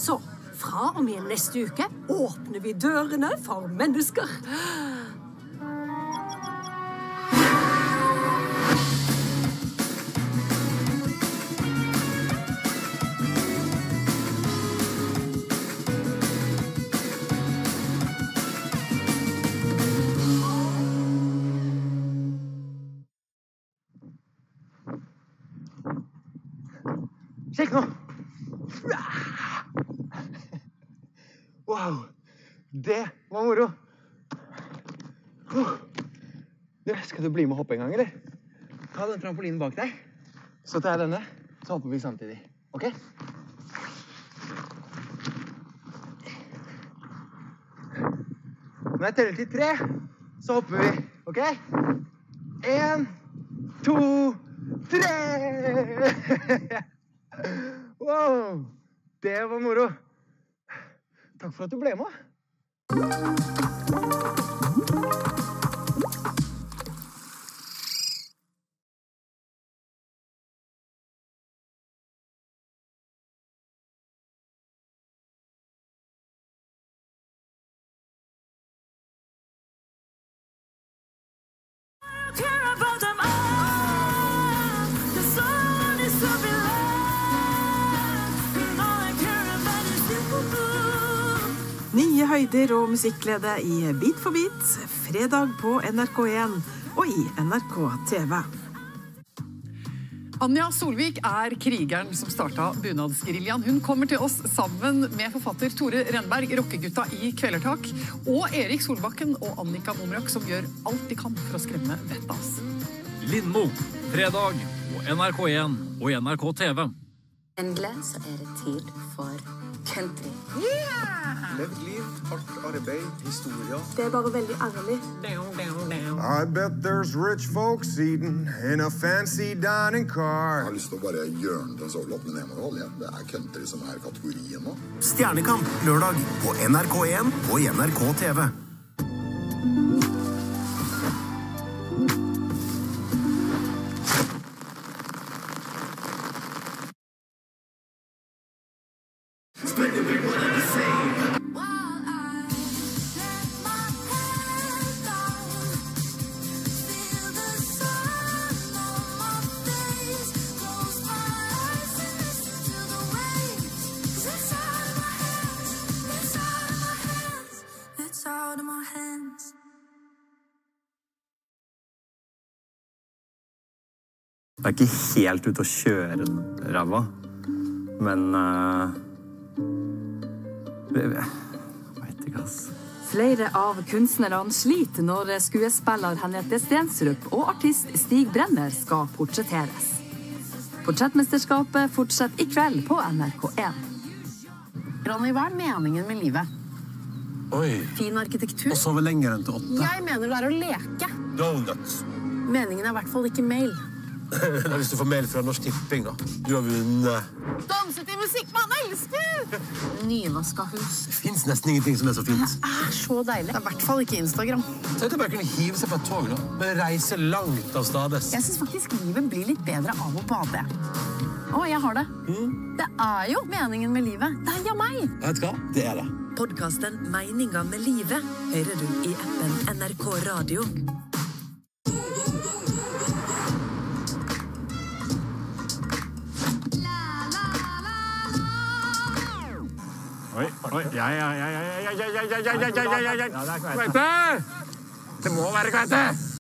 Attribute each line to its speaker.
Speaker 1: Så, fra og med neste uke åpner vi dørene for mennesker.
Speaker 2: Sjekk nå! Wow, det var moro! Skal du bli med og hoppe en gang, eller? Ta den trampolinen bak deg, så tar jeg denne, så hopper vi samtidig, ok? Når jeg teller til 3, så hopper vi, ok? 1, 2, 3! Wow, det var moro. Takk for at du ble med.
Speaker 3: Nye høyder og musikkglede i Bit for bit, fredag på NRK1 og i NRK TV.
Speaker 4: Anja Solvik er krigeren som startet bunadsgeriljaen. Hun kommer til oss sammen med forfatter Tore Renberg, rockegutta i Kvelertak, og Erik Solbakken og Annika Momrak, som gjør alt de kan for å skremme vettet av oss.
Speaker 5: Lindmo, fredag på NRK1 og i NRK TV.
Speaker 6: Endelig så er det tid for country.
Speaker 7: Levd liv, hardt arbeid, historier.
Speaker 6: Det er bare veldig ærlig.
Speaker 7: I bet there's rich folks eating in a fancy dining car.
Speaker 8: Jeg har lyst til å bare gjøre den til en sånn med Nemonold. Ja. Det er country som er kategorien nå.
Speaker 9: Stjernekamp lørdag på NRK1 og i NRK TV.
Speaker 10: Det er ikke helt ute å kjøre ræva, men jeg vet ikke, ass.
Speaker 11: Flere av kunstnerne sliter når skuespiller Henriette Stensrup og artist Stig Brenner skal portretteres. Portrettmesterskapet fortsetter i kveld på NRK1.
Speaker 12: Ronny, hva er meningen med livet?
Speaker 9: Oi.
Speaker 12: Fin arkitektur?
Speaker 9: Og sove lenger enn til 8.
Speaker 12: Jeg mener det er å leke.
Speaker 9: Donuts.
Speaker 12: Meningen er i hvert fall ikke mail.
Speaker 9: Hvis du får mail fra Norsk Tipping, da. Du har vunnet.
Speaker 12: Danse til musikk man elsker! Nyvaska hus.
Speaker 9: Det finnes nesten ingenting som er så fint.
Speaker 12: Det er så deilig. Det er i hvert fall ikke Instagram.
Speaker 9: Så jeg bare kunne hive seg på et tog, da. Men reise langt av stades.
Speaker 12: Jeg synes faktisk livet blir litt bedre av å bade. Å, jeg har det. Det er jo meningen med livet. Deg og meg.
Speaker 9: Vet du hva? Det er det.
Speaker 13: Podcasten Meninga med livet hører du i appen NRK Radio.
Speaker 5: Oi, ja. Kveite! Det må være kveite!